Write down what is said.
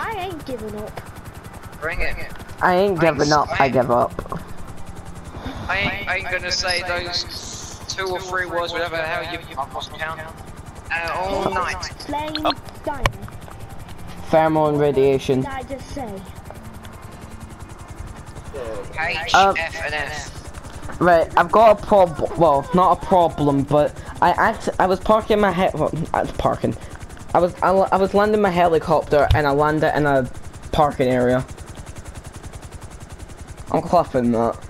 I ain't giving up. Bring it. I ain't giving up, I give up. I ain't gonna say those 2 or 3 words, whatever the hell I've lost count. All night. Flame, Oh. diamond. Thermal and radiation. Did I just say? H, F, and S. Right, I've got a problem. Well, not a problem, but I was parking my I was landing my helicopter and I landed in a parking area. I'm clapping that.